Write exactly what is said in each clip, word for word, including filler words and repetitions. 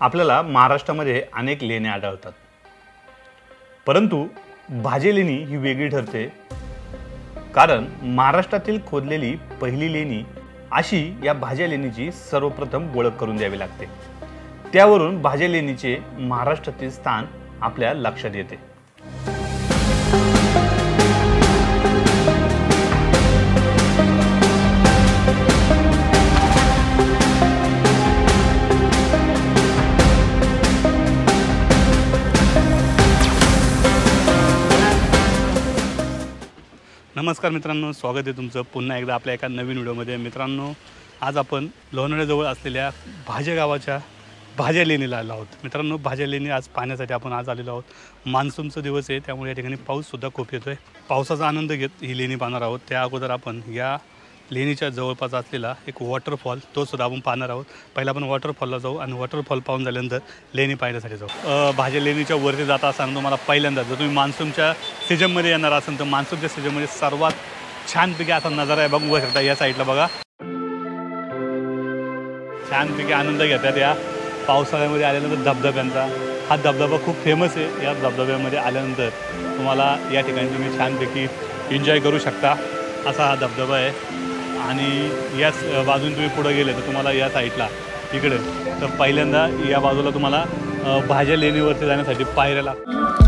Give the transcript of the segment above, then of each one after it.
आपल्याला महाराष्ट्रामध्ये अनेक लेण्या आढळतात, परंतु भाजे लेणी ही वेगळी ठरते, कारण महाराष्ट्रातील खोदलेली पहिली लेणी अशी या भाजे लेणीची सर्वप्रथम ओळख करून द्यावी लागते। त्यावरून भाजे लेणीचे महाराष्ट्रातील स्थान आपल्या लक्षात येते। नमस्कार मित्रांनो, स्वागत आहे तुमचं पुन्हा एकदा आपल्या एका नवीन व्हिडिओमध्ये। मित्रांनो, आज आपण लोणावळ्याजवळ असलेल्या भाजे गावाच्या भाजे लेणीला आलो आहोत। मित्रांनो, भाजे लेणी आज पाहण्यासाठी आपण आज आलेलो आहोत। मान्सूनचा दिवस आहे, त्यामुळे या ठिकाणी पाऊससुद्धा खूप येतो आहे। पावसाचा आनंद घेत ही लेणी पाहणार आहोत। त्या अगोदर आपण या लेणीच्या जवळपास असलेला एक वॉटरफॉल तो सुद्धा आपण पाहणार आहोत। पहिला आपण वॉटरफॉलला जाऊ आणि वॉटरफॉल पाहून झाल्यानंतर लेणी पाहण्यासाठी जाऊ। भाजे लेणीच्या वरती जाता असताना तुम्हाला पहिल्यांदा जर तुम्ही मान्सूनच्या सीझनमध्ये येणार असाल तर मान्सूनच्या सीझनमध्ये सर्वात छानपैकी असा नजारा आहे बघू शकता। या साईडला बघा, छानपैकी आनंद घेतात या पावसाळ्यामध्ये आल्यानंतर धबधब्यांचा। हा धबधबा खूप फेमस आहे। या धबधब्यामध्ये आल्यानंतर तुम्हाला या ठिकाणी तुम्ही छानपैकी एन्जॉय करू शकता, असा हा धबधबा आहे। आणि याच बाजून तुम्ही पुढे गेले तर तुम्हाला या साईडला इकडे तर पहिल्यांदा या बाजूला तुम्हाला भाजे लेणीवरती जाण्यासाठी पायऱ्या लागतात।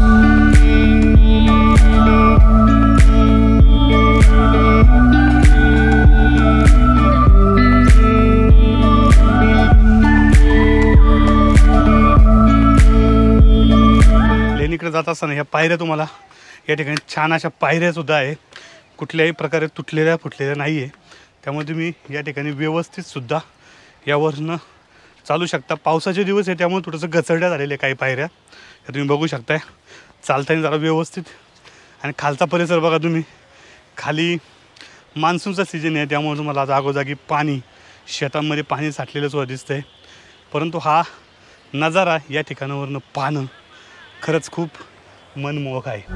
लेणीकडे जात असताना ह्या पायऱ्या तुम्हाला या ठिकाणी छान अशा पायऱ्यासुद्धा आहे, कुठल्याही प्रकारे तुटलेल्या फुटलेल्या नाही आहे, त्यामुळे तुम्ही या ठिकाणी व्यवस्थितसुद्धा यावरनं चालू शकता। पावसाचे दिवस आहे त्यामुळे थोडंसं घसरड्या झालेल्या काही पायऱ्या त्या तुम्ही बघू शकताय। चालताना जरा व्यवस्थित, आणि खालचा परिसर बघा तुम्ही, खाली मान्सूनचा सीजन आहे त्यामुळे तुम्हाला जागोजागी पाणी, शेतांमध्ये पाणी साठलेलं सुद्धा दिसतंय। परंतु हा नजारा या ठिकाणावरनं पाहणं खरंच खूप मनमोहक आहे।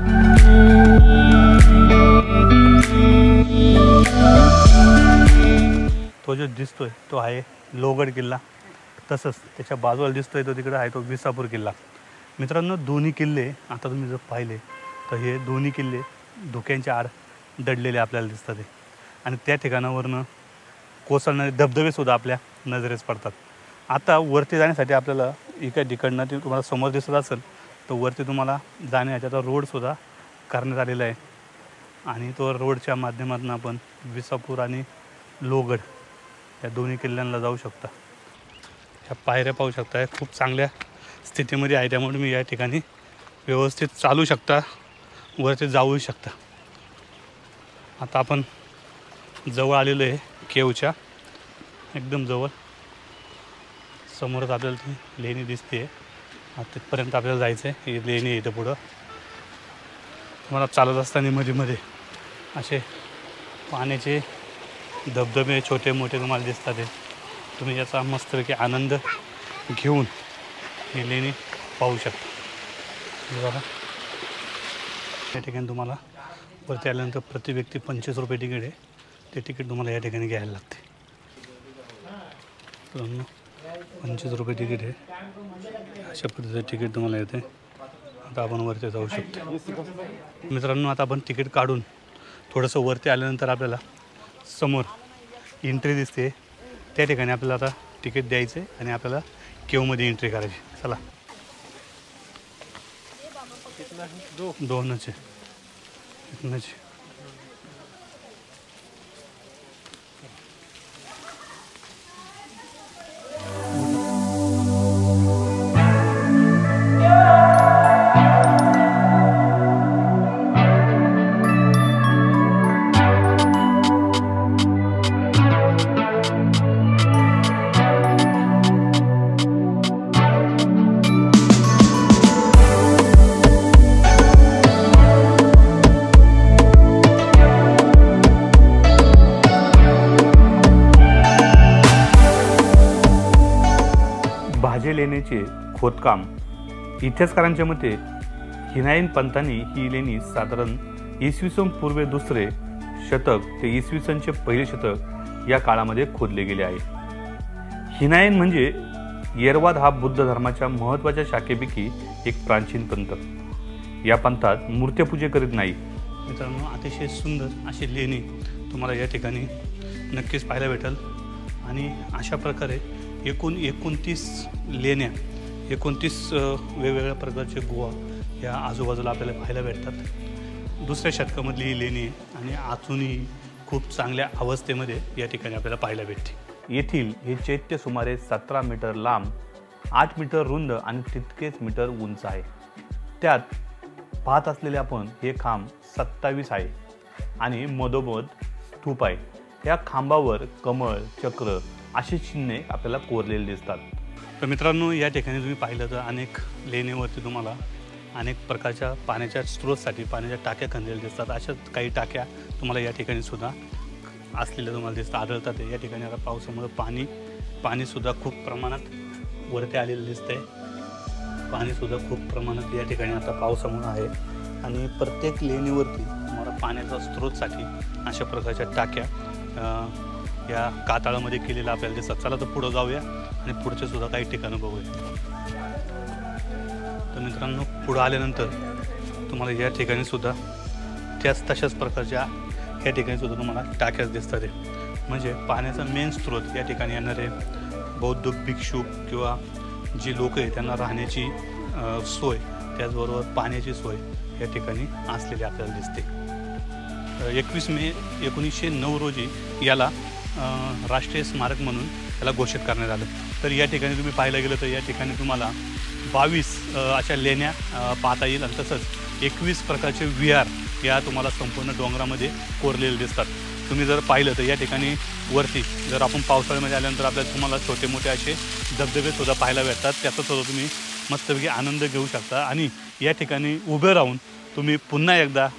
तो जो दिसतोय तो आहे लोहगड किल्ला, तसंच त्याच्या बाजूला दिसतोय तो तिकडे आहे तो विसापूर किल्ला। मित्रांनो, दोन्ही किल्ले आता तुम्ही जर पाहिले तर हे दोन्ही किल्ले धोक्यांच्या आड दडलेले आपल्याला दिसतात आहे, आणि त्या ठिकाणावरनं कोसळणारे धबधबेसुद्धा आपल्या नजरेस पडतात। आता वरती जाण्यासाठी आपल्याला एका ठिकाणं ते तुम्हाला समोर दिसत असेल तर वरती तुम्हाला जाण्याचा रोडसुद्धा करण्यात आलेला आहे, आणि तो रोडच्या माध्यमातून आपण विसापूर आणि लोहगड या दोन्ही किल्ल्यांना जाऊ शकता। ह्या पायऱ्या पाहू शकता, खूप चांगल्या स्थितीमध्ये आहे, त्यामुळे तुम्ही या ठिकाणी व्यवस्थित चालू शकता, वरती जाऊही शकता। आता आपण जवळ आलेलो आहे केवच्या एकदम जवळ, समोरच आपल्याला ती लेणी दिसते। तिथपर्यंत आपल्याला जायचं आहे। ही लेणी इथं पुढं तुम्हाला चालत असताना मध्ये मध्ये असे पाण्याचे धबधबे छोटे मोठे तुम्हाला दिसतात आहे। तुम्ही याचा मस्तपैकी आनंद घेऊन ही लेणी पाहू शकता। बघा, या ठिकाणी तुम्हाला वरती आल्यानंतर प्रति व्यक्ती पंचवीस रुपये तिकीट आहे, ते तिकीट तुम्हाला या ठिकाणी घ्यायला लागते। पंचवीस रुपये तिकीट आहे, अशा पद्धतीचं तिकीट तुम्हाला येते। आता आपण वरती जाऊ शकतो। मित्रांनो, आता आपण तिकीट काढून थोडंसं वरती आल्यानंतर आपल्याला समोर एंट्री दिसते, त्या ठिकाणी आपल्याला आता तिकीट द्यायचं आहे आणि आपल्याला केवमध्ये एंट्री करायची। चला, दोनच आहे, इथनंच भाजे लेणीचे खोदकाम इतिहासकारांच्या मते हिनायन पंथांनी ही लेणी साधारण इसवी सन पूर्वे दुसरे शतक ते इसवी सनचे पहिले शतक या काळामध्ये खोदले गेले आहे। हिनायन म्हणजे येरवाद हा बुद्ध धर्माच्या महत्त्वाच्या शाखेपैकी एक प्राचीन पंथ. या पंथात मूर्तिपूजा करीत नाही. मित्रांनो, अतिशय सुंदर अशी लेणी तुम्हाला या ठिकाणी नक्कीच पाहायला भेटेल. आणि अशा प्रकारे एकूण एकोणतीस लेण्या, एकोणतीस वेगवेगळ्या प्रकारचे गुहा या आजूबाजूला आपल्याला पाहायला भेटतात. दुसऱ्या शतकामधली ही लेणी आहे आणि अजूनही खूप चांगल्या अवस्थेमध्ये या ठिकाणी आपल्याला पाहायला भेटते. येथील हे चैत्य सुमारे सतरा मीटर लांब, आठ मीटर रुंद आणि तितकेच मीटर उंच आहे. त्यात पाहत असलेले आपण हे खांब सत्तावीस आहे आणि मधोमध स्तूप आहे. या खांबावर कमळ, चक्र अशी चिन्हे आपल्याला कोरलेली दिसतात. तर मित्रांनो, या ठिकाणी तुम्ही पाहिलं तर अनेक लेणीवरती तुम्हाला अनेक प्रकारच्या पाण्याच्या स्रोतसाठी पाण्याच्या टाक्या खणलेल्या दिसतात. अशाच काही टाक्या तुम्हाला या ठिकाणी सुद्धा असलेल्या तुम्हाला दिसतात, आढळतात. या ठिकाणी आता पावसामुळे पाणी पाणीसुद्धा खूप प्रमाणात वरती आलेलं दिसतंय. पाणीसुद्धा खूप प्रमाणात या ठिकाणी आता पावसामुळे आहे. आणि प्रत्येक लेणीवरती तुम्हाला पाण्याचा स्रोतसाठी अशा प्रकारच्या टाक्या या कातळामध्ये केलेल्या आपल्याला दिसतात. चला तर पुढं जाऊया आणि पुढचे सुद्धा काही ठिकाणं बघूया. तर मित्रांनो, पुढं आल्यानंतर तुम्हाला या ठिकाणी सुद्धा त्याच तशाच प्रकारच्या या ठिकाणी सुद्धा तुम्हाला टाक्याच दिसतात. म्हणजे पाण्याचा मेन स्रोत या ठिकाणी येणारे बौद्ध भिक्षुक किंवा जी लोक आहे त्यांना राहण्याची सोय, त्याचबरोबर पाण्याची सोय या ठिकाणी असलेली आपल्याला दिसते. एकवीस मे एकोणीसशे नऊ रोजी याला राष्ट्रीय स्मारक म्हणून याला घोषित करण्यात आलं. तर या ठिकाणी तुम्ही पाहायला गेलं तर या ठिकाणी तुम्हाला बावीस अशा लेण्या पाहता येईल आणि तसंच एकवीस प्रकारचे विहार या तुम्हाला संपूर्ण डोंगरामध्ये कोरलेले दिसतात. तुम्ही जर पाहिलं तर या ठिकाणी वरती जर आपण पावसाळ्यामध्ये आल्यानंतर आपल्याला तुम्हाला छोटे मोठे असे धबधबेसुद्धा पाहायला भेटतात. त्याचासुद्धा तुम्ही मस्तपैकी आनंद घेऊ शकता. आणि या ठिकाणी उभे राहून तुम्ही पुन्हा एकदा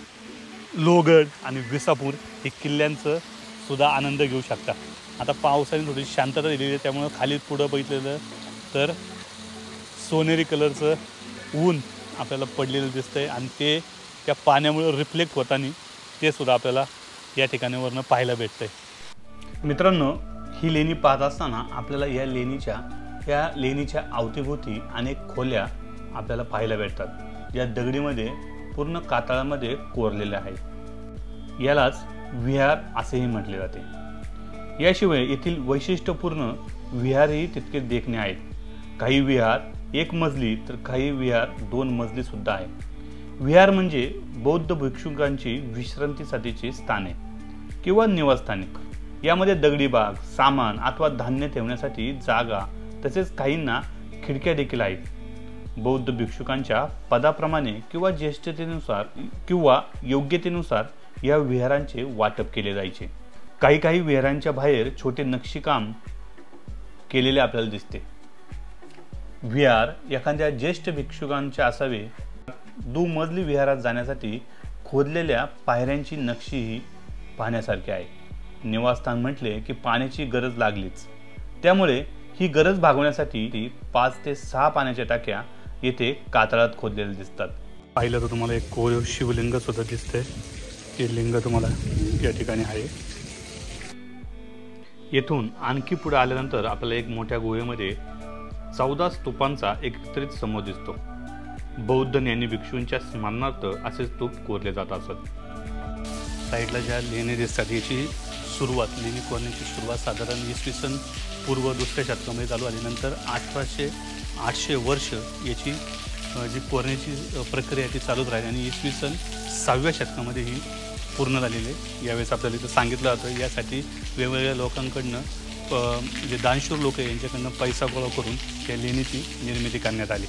लोहगड आणि विसापूर हे किल्ल्यांचं सुद्धा आनंद घेऊ शकता. आता पावसाने थोडी शांतता दिलेली आहे, त्यामुळं खाली पुढं बघितलेलं तर सोनेरी कलरचं ऊन आपल्याला पडलेलं दिसतंय आणि ते त्या पाण्यामुळे रिफ्लेक्ट होताना ते सुद्धा आपल्याला या ठिकाणीवरनं पाहायला भेटतंय. मित्रांनो, ही लेणी पाहत असताना आपल्याला या लेणीच्या या लेणीच्या अवतीभोवती अनेक खोल्या आपल्याला पाहायला भेटतात, या दगडीमध्ये पूर्ण कातळामध्ये कोरलेल्या आहेत. यालाच विहार असेही म्हटले जाते. याशिवाय येथील वैशिष्ट्यपूर्ण विहारही तितके देखणे आहेत. काही विहार एक मजली तर काही विहार दोन मजली सुद्धा आहे. विहार म्हणजे बौद्ध भिक्षुकांची विश्रांतीसाठीची स्थाने किंवा निवासस्थाने. यामध्ये दगडी बाग, सामान अथवा धान्य ठेवण्यासाठी जागा, तसेच काहींना खिडक्या देखील आहेत. बौद्ध भिक्षुकांच्या पदाप्रमाणे किंवा ज्येष्ठतेनुसार किंवा योग्यतेनुसार या विहारांचे वाटप केले जायचे. काही काही विहारांच्या बाहेर छोटे नक्षीकाम केलेले आपल्याला दिसते. विहार एखाद्या ज्येष्ठ भिक्षुकांचे असावे. दुमजली विहारात जाण्यासाठी खोदलेल्या पायऱ्यांची नक्षी ही पाहण्यासारखी आहे. निवासस्थान म्हटले की पाण्याची गरज लागलीच, त्यामुळे ही गरज भागवण्यासाठी पाच ते सहा पाण्याच्या टाक्या येथे कातळात खोदलेल्या दिसतात. पाहिलं तर तुम्हाला एक कोरीव शिवलिंग सुद्धा दिसते. हे लिंग तुम्हाला या ठिकाणी आहे. येथून आणखी पुढे आल्यानंतर आपल्याला एक मोठ्या गुहेमध्ये चौदा स्तूपांचा एकत्रित समूह दिसतो. बौद्ध ज्ञानी भिक्षूंच्या स्मरणार्थ असे स्तूप कोरले जात असत. साईडला ज्या लेणी दिसतात याची सुरुवात लेणी कोरण्याची सुरुवात साधारण इसवी सन पूर्व दुसऱ्या शतकामध्ये चालू आली. नंतर अठराशे आठशे वर्ष याची जी कोरण्याची प्रक्रिया ती चालूच राहिली आणि इसवी सन सहाव्या शतकामध्ये ही पूर्ण झालेली आहे. यावेळेस आपल्याला इथं सांगितलं जातं यासाठी वेगवेगळ्या लोकांकडनं जे दानशूर लोक आहे यांच्याकडनं पैसा गोळा करून त्या लेणीची निर्मिती करण्यात आली.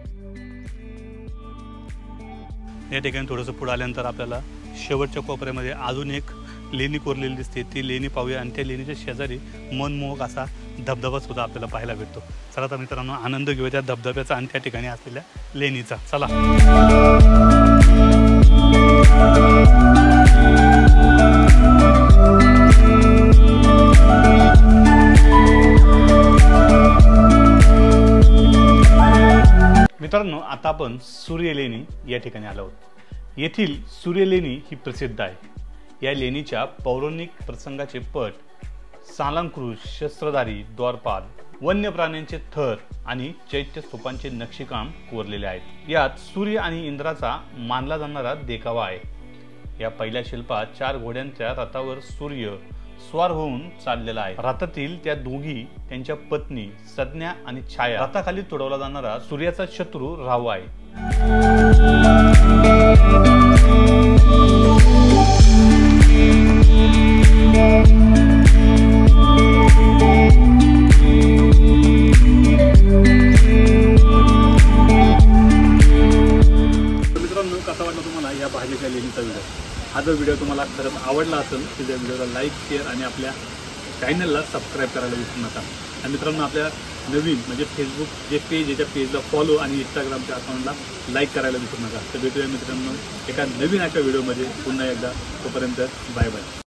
या ठिकाणी थोडंसं पुढे आल्यानंतर आपल्याला शेवटच्या कोपऱ्यामध्ये अजून एक लेणी कोरलेली दिसते. ती लेणी पाहूया आणि त्या लेणीच्या शेजारी मनमोहक असा धबधबा सुद्धा आपल्याला पाहायला भेटतो. चला तर मित्रांनो, आनंद घेऊया त्या धबधब्याचा आणि त्या ठिकाणी असलेल्या लेणीचा. चला. मित्रांनो, आता आपण सूर्यलेणी या ठिकाणी आलो आहोत. येथील सूर्यलेणी ही प्रसिद्ध आहे. या लेणीच्या पौराणिक प्रसंगाचे पट, सालंकृत, शस्त्रधारी, द्वारपाल वन्य प्राण्यांचे थर आणि चैत्य स्तूपांचे नक्षीकाम कोरलेले आहेत। यात सूर्य आणि इंद्राचा मानला जाणारा देखावा आहे। या पहिल्या शिल्पात चार घोड्यांच्या रथावर सूर्य स्वार होऊन चाललेला आहे। रथातील त्या दोघी त्यांच्या पत्नी संज्ञा आणि छाया, रथाखाली तुडवला जाणारा सूर्याचा शत्रू राहू आहे। मित्रांनो, कसा वाटला तुम्हाला या भाज्याच्या लेणीचा व्हिडिओ? हा जर व्हिडिओ तुम्हाला खरंच आवडला असेल तर त्या व्हिडिओला लाईक, शेअर आणि आपल्या चॅनलला सबस्क्राईब करायला विसरू नका। आणि मित्रांनो, आपल्या नवीन म्हणजे फेसबुक जे पेज आहे त्या पेजला फॉलो आणि इंस्टाग्रामच्या अकाउंटला लाईक करायला विसरू नका। तर भेटूया मित्रांनो एका नवीन अशा व्हिडिओमध्ये पुन्हा एकदा। तोपर्यंत बाय बाय।